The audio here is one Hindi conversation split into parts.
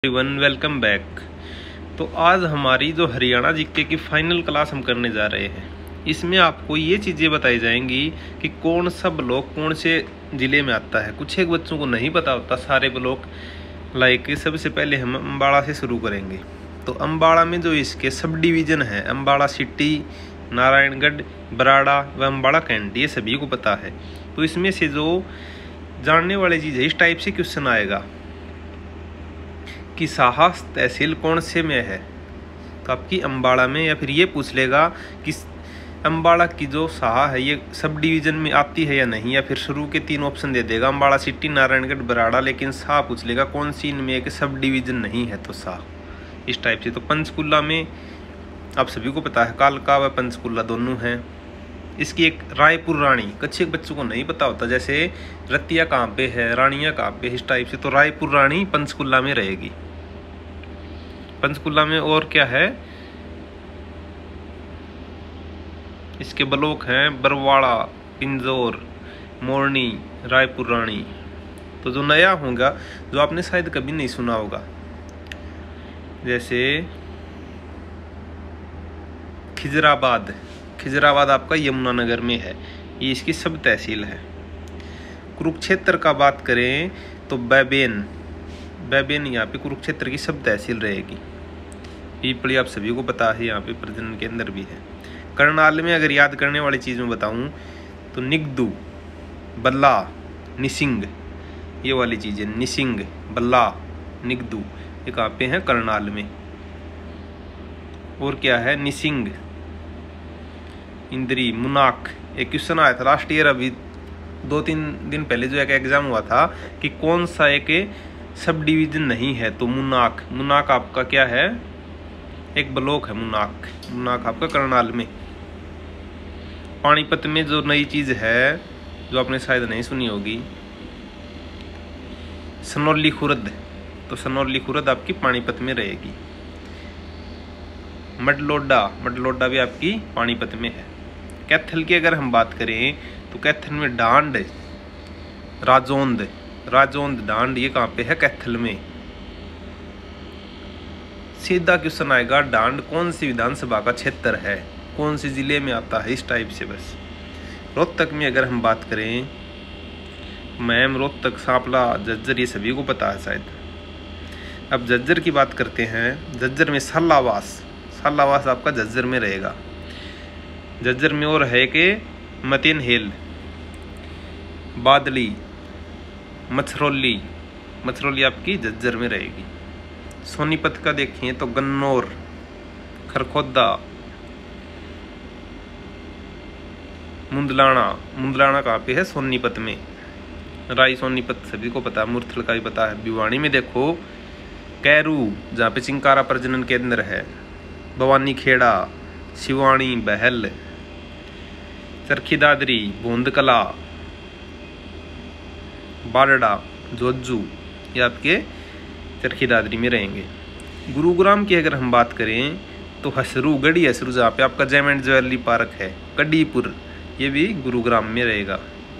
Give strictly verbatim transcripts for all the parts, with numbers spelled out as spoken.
Everyone welcome back. तो आज हमारी जो हरियाणा जीके की फाइनल क्लास हम करने जा रहे हैं, इसमें आपको ये चीज़ें बताई जाएंगी कि कौन सा ब्लॉक कौन से ज़िले में आता है। कुछ एक बच्चों को नहीं पता होता सारे ब्लॉक। लाइक सबसे पहले हम अम्बाड़ा से शुरू करेंगे। तो अम्बाड़ा में जो इसके सब डिवीज़न है, अम्बाड़ा सिटी, नारायणगढ़, बराड़ा व अम्बाड़ा कैंट, ये सभी को पता है। तो इसमें से जो जानने वाली चीज़ है, इस टाइप से क्वेश्चन आएगा कि साहा तहसील कौन से में है, तो आपकी अम्बाड़ा में। या फिर ये पूछ लेगा कि अम्बाड़ा की जो साहा है ये सब डिवीज़न में आती है या नहीं, या फिर शुरू के तीन ऑप्शन दे देगा, अम्बाड़ा सिटी, नारायणगढ़, बराड़ा, लेकिन साहा पूछ लेगा कौन सी इनमें एक सब डिवीज़न नहीं है, तो साहा। इस टाइप से। तो पंचकुला में आप सभी को पता है, कालका व पंचकुला दोनों हैं। इसकी एक रायपुर रानी, कच्चे बच्चों को नहीं पता होता, जैसे रतिया कहाँ पे है, रानिया कहाँ पे, इस टाइप से। तो रायपुर रानी पंचकुला में रहेगी। पंचकुला में और क्या है, इसके ब्लॉक हैं बरवाड़ा, पिंजौर, मोरनी, रायपुर रानी। तो जो नया होगा, जो आपने शायद कभी नहीं सुना होगा, जैसे खिजराबाद। खिजराबाद आपका यमुनानगर में है, ये इसकी सब तहसील है। कुरुक्षेत्र का बात करें तो बैबेन, बैबेन यहाँ पे कुरुक्षेत्र की सब तहसील रहेगी। पीपली आप सभी को पता है, यहाँ पे प्रजनन केंद्र भी है। करनाल में अगर याद करने वाली चीज़ में बताऊँ तो निगदू, बल्ला, निसिंग, ये वाली चीज़ें, निसिंग, बल्ला, निगदू, ये कहाँ पे हैं, करनाल में। और क्या है, निसिंग, इंद्री, मुनाक। एक क्वेश्चन आया था लास्ट ईयर, अभी दो तीन दिन पहले जो एक एग्जाम हुआ था कि कौन सा एक सब डिवीजन नहीं है, तो मुनाक। मुनाक आपका क्या है, एक ब्लॉक है मुनाक। मुनाक आपका करनाल में। पानीपत में जो नई चीज़ है, जो आपने शायद नहीं सुनी होगी, सनौली खुर्द। तो सनौली खुर्द आपकी पानीपत में रहेगी। मडलोडा, मडलोडा भी आपकी पानीपत में है। कैथल की अगर हम बात करें तो कैथल में डांड, राजौंद, राजौंद, डांड, ये कहाँ पे है, कैथल में। सीधा क्वेश्चन आएगा, डांड कौन सी विधानसभा का क्षेत्र है, कौन से जिले में आता है, इस टाइप से बस। रोहतक में अगर हम बात करें, मैम रोहतक, सांपला, झज्जर, ये सभी को पता है शायद। अब झज्जर की बात करते हैं। झज्जर में सालावास, सालावास आपका झज्जर में रहेगा। झज्जर में और है कि मतीन हेल, बादली, मछरौली, मछरौली आपकी झज्जर में रहेगी। सोनीपत का देखें तो गन्नौर, खरखोदा, मुंदलाना, मुंदलाना कहाँ पे है, सोनीपत में। राय सोनीपत सभी को पता है, मुरथल का भी पता है। भिवानी में देखो कैरू, जहाँ पे चिंकारा प्रजनन केंद्र है। भवानी खेड़ा, शिवानी, बहल, चरखी दादरी, भूंदकला, बारड़ा, जोजू, ये आपके चरखी दादरी में रहेंगे। गुरुग्राम की अगर हम बात करें तो हसरू, गढ़ी हसरू, जहाँ पे आपका जेम एंड ज्वेलरी पार्क है। कड्डीपुर, ये भी गुरुग्राम में रहेगा।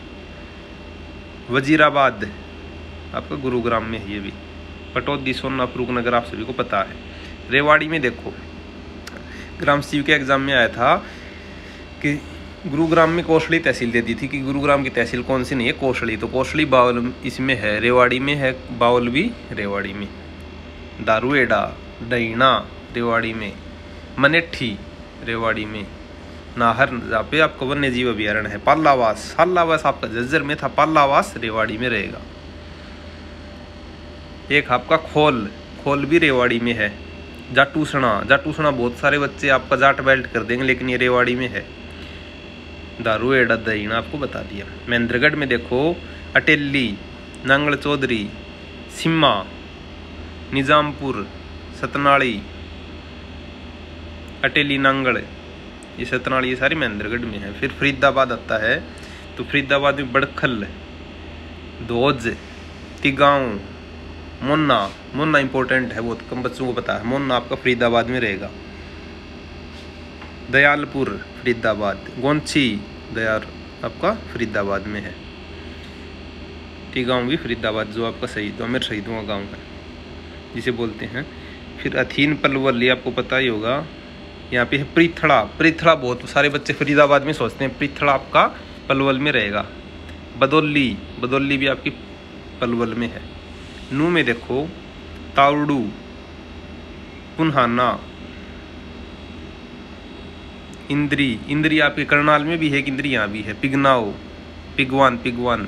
वजीराबाद आपका गुरुग्राम में है, ये भी। पटौदी, सोना, रूपनगर आप सभी को पता है। रेवाड़ी में देखो, ग्राम सीव के एग्जाम में आया था कि गुरुग्राम में कोसली तहसील दे दी थी कि गुरुग्राम की तहसील कौन सी नहीं है, कोसली। तो कोसली बावल इसमें है, रेवाड़ी में है, बावल भी रेवाड़ी में। दारुएडा, डैना, रेवाड़ी में। मनेठी, रेवाड़ी में। नाहर, जहाँ पे आपका वन्य जीव अभ्यारण्य है। पालावास, सालावास आपका झज्जर में था, पालावास रेवाड़ी में रहेगा। एक आपका खोल, खोल भी रेवाड़ी में है। जाटूसणा, जाटूसणा बहुत सारे बच्चे आपका जाट बेल्ट कर देंगे, लेकिन ये रेवाड़ी में है। दारुएडा, दहीना आपको बता दिया। महेंद्रगढ़ में देखो अटेली, नांगल चौधरी, सिम्मा, निजामपुर, सतनाड़ी, अटेली, नांगल, ये सतनाड़ी, ये सारी महेंद्रगढ़ में है। फिर फरीदाबाद आता है, तो फरीदाबाद में बड़खल, धोज, तिगांव, मोन्ना। मोन्ना इंपॉर्टेंट है, बहुत कम बच्चों को पता है। मोन्ना आपका फरीदाबाद में रहेगा। दयालपुर, फरीदाबाद। गोंची, दयाल आपका फरीदाबाद में है। टी गाँव भी फरीदाबाद, जो आपका शहीद, अमीर शहीदों का गाँव है। जिसे बोलते हैं। फिर अथीन पलवल, ये आपको पता ही होगा। यहाँ पे है पृथड़ा। पृथड़ा बहुत सारे बच्चे फरीदाबाद में सोचते हैं, पृथड़ा आपका पलवल में रहेगा। बदौली, बदौली भी आपकी पलवल में है। नू में देखो ताउड़ू, पुनहाना, इंद्री, इंद्री आपके करनाल में भी है, इंद्री यहाँ भी है। पिगनाओ, पिगवान, पिगवान।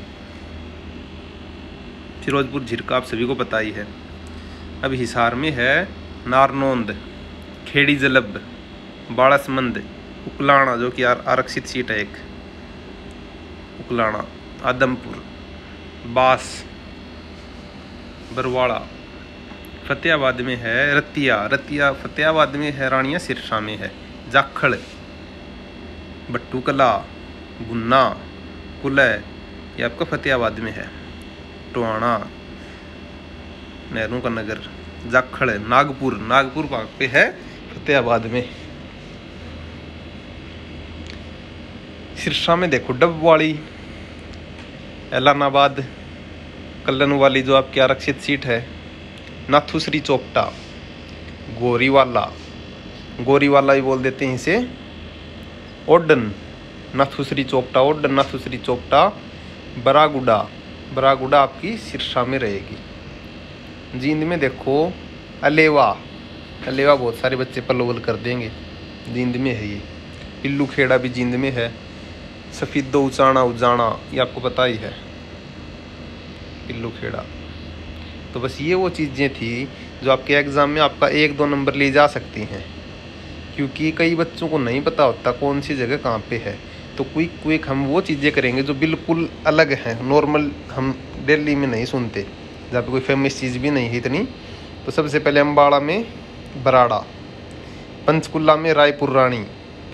फिरोजपुर झिरका आप सभी को पता ही है। अब हिसार में है नारनौंद, खेड़ी जलब, बाड़समंद, उकलाना जो कि आरक्षित सीट है एक, उकलाना, आदमपुर, बास, बरवाड़ा। फतेहाबाद में है रतिया, रतिया फतेहाबाद में है, रानिया सिरसा में है। जाखड़, बट्टू कला, गुन्ना, कुलय, ये आपका फतेहाबाद में है। टोहाना, नेहरू का नगर। जाखड़, नागपुर, नागपुर पे है फतेहाबाद में। सिरसा में देखो डबवाड़ी, एलानाबाद, कल्लन वाली जो आपकी आरक्षित सीट है। नाथुश्री चोपटा, गोरीवाला, गोरीवाला ही बोल देते हैं इसे। ओडन, नाथुश्री चोपटा, ओडन, नाथुश्री चोपटा। बरागुड़ा, बरागुड़ा आपकी सिरसा में रहेगी। जींद में देखो अलेवा, अलेवा बहुत सारे बच्चे पलवल कर देंगे, जींद में है ये। पिल्लू खेड़ा भी जींद में है। सफीदो उचाना, उजाना, ये आपको पता ही है, पिल्लू खेड़ा। तो बस ये वो चीज़ें थी जो आपके एग्ज़ाम में आपका एक दो नंबर ले जा सकती हैं, क्योंकि कई बच्चों को नहीं पता होता कौन सी जगह कहाँ पे है। तो क्विक क्विक हम वो चीज़ें करेंगे जो बिल्कुल अलग हैं, नॉर्मल हम दिल्ली में नहीं सुनते, जहाँ पे कोई फेमस चीज़ भी नहीं है इतनी। तो सबसे पहले अम्बाड़ा में बराड़ा, पंचकुला में रायपुर रानी,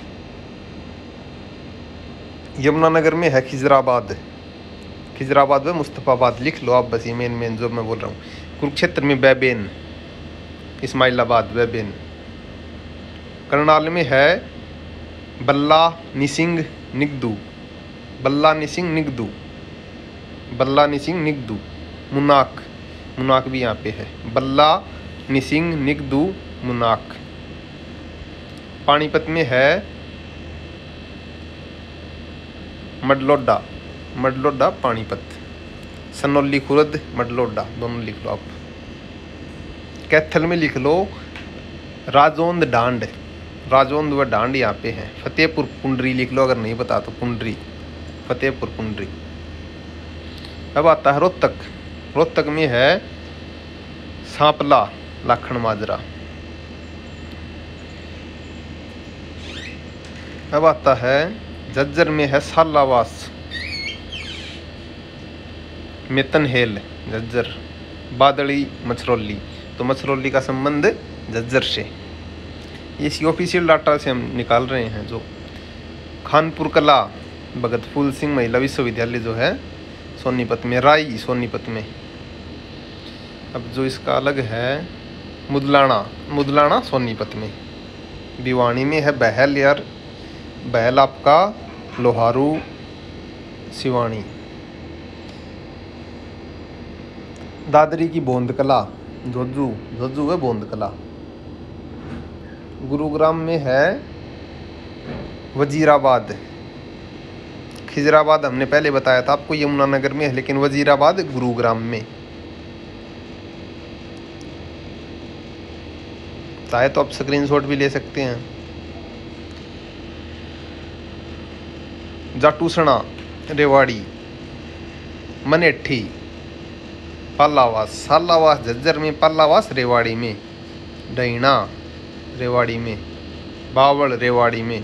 यमुनानगर में है खिजराबाद, खिजराबाद में मुस्तफ़ाबाद, लिख लो आप बस ये मेन मेन जो मैं बोल रहा हूँ। कुरुक्षेत्र में बैबेन, इस्माइलाबाद, बैबेन। करनाल में है बल्ला, निसिंग, निगदू, बल्ला, निसिंग, निगदू, बल्ला, निसिंग, निगदू। मुनाक, मुनाक भी यहाँ पे है, बल्ला, निसिंग, निगदू, मुनाक। पानीपत में है मडलोडा, मडलोडा पानीपत। सनौली खुर्द, मडलोडा, दोनों लिख लो आप। कैथल में लिख लो राजौंद डांड, राजौंद व डांड यहाँ पे है। फतेहपुर पुंडरी लिख लो अगर नहीं पता तो, पुंडरी, फतेहपुर पुंडरी। अब आता है रोहतक, रोहतक में है सांपला, लाखन माजरा। अब आता है झज्जर में है सालावास, मेतनहेल, झज्जर। बादड़ी, मछरौली, तो मछरौली का संबंध झज्जर से, इसी ऑफिशियल डाटा से हम निकाल रहे हैं। जो खानपुर कला, भगत फूल सिंह महिला विश्वविद्यालय जो है सोनीपत में, राई सोनीपत में। अब जो इसका अलग है मुदलाना, मुदलाना सोनीपत में। भिवानी में है बहल, यार बहल आपका लोहारू, सिवानी। दादरी की बोंद कला, जोजू, जोजू है बोंद कला। गुरुग्राम में है वजीराबाद। खिजराबाद हमने पहले बताया था आपको, यमुनानगर में है, लेकिन वजीराबाद गुरुग्राम में। चाहे तो आप स्क्रीनशॉट भी ले सकते हैं। जाटूसणा, रेवाड़ी, मनेठी, पालावास, सालावास झज्जर में, पालावास रेवाड़ी में। डैना रेवाड़ी में, बावल रेवाड़ी में।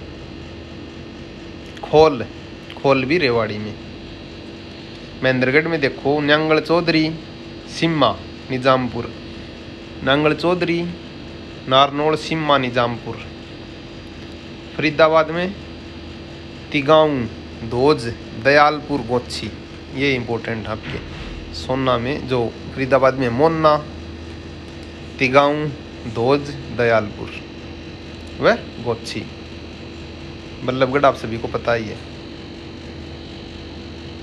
खोल, खोल भी रेवाड़ी में। महेंद्रगढ़ में देखो न्यांगल चौधरी, सिम्मा, निजामपुर। नांगल चौधरी, नारनौल, सिम्मा, निजामपुर। फरीदाबाद में तिगाऊं, धोज, दयालपुर, गोच्छी, ये इंपॉर्टेंट आपके। सोना में जो फरीदाबाद में मोन्ना, तिगाऊं, धोज, दयालपुर व गोच्छी। बल्लभगढ़ आप सभी को पता ही है।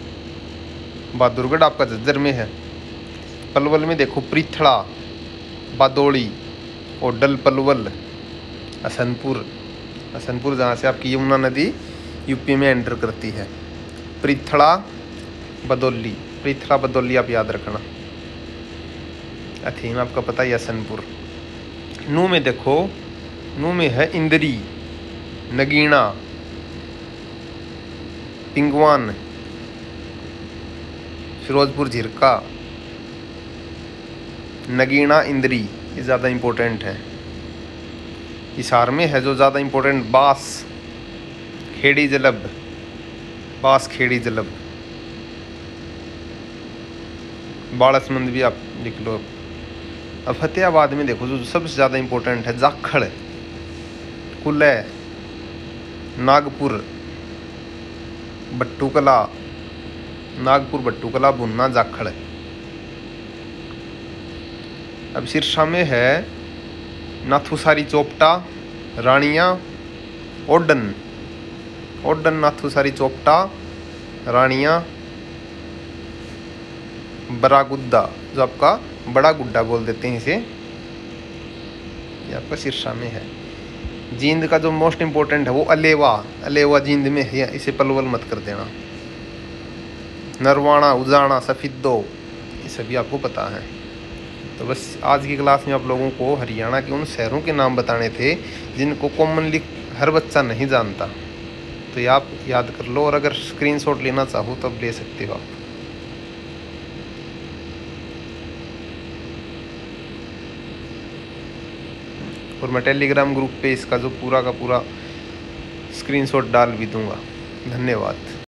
बहादुरगढ़ आपका झज्जर में है। पलवल में देखो पृथड़ा, बादोड़ी, ओडल पलवल, हसनपुर, हसनपुर जहाँ से आपकी यमुना नदी यूपी में एंटर करती है। पृथला बदौली, पृथला बदौली आप याद रखना। अथीन आपका पता है हसनपुर। नू में देखो, नू में है इंदरी, नगीना, पिंगवान, फिरोजपुर झिरका, नगीना, इंदरी, ये ज़्यादा इम्पोर्टेंट है। हिसार में है जो ज़्यादा इम्पोर्टेंट, बास, खेड़ी जलब, बास खेड़ी जलब, बाड़समंद भी आप लिख लो। अब फतेहाबाद में देखो जो सबसे ज़्यादा इम्पोर्टेंट है, जाखड़, कुलय, नागपुर, बट्टूकला, नागपुर, बट्टूकला, भुन्ना, जाखड़। अब सिरसा में है नाथुसारी चोपटा, रानिया, ओडन, ओडन, नाथुसारी चोपटा, रानिया, बड़ा गुड्डा, जो आपका बड़ा गुड्डा बोल देते हैं इसे, ये आपका सिरसा में है। जींद का जो मोस्ट इम्पोर्टेंट है वो अलेवा, अलेवा जींद में है, इसे पलवल मत कर देना। नरवाना, उजाना, सफिद्दो, ये सभी आपको पता है। तो बस आज की क्लास में आप लोगों को हरियाणा के उन शहरों के नाम बताने थे जिनको कॉमनली हर बच्चा नहीं जानता, तो ये आप याद कर लो। और अगर स्क्रीनशॉट लेना चाहो तो अब ले सकते हो आप। और मैं टेलीग्राम ग्रुप पे इसका जो पूरा का पूरा स्क्रीनशॉट डाल भी दूंगा। धन्यवाद।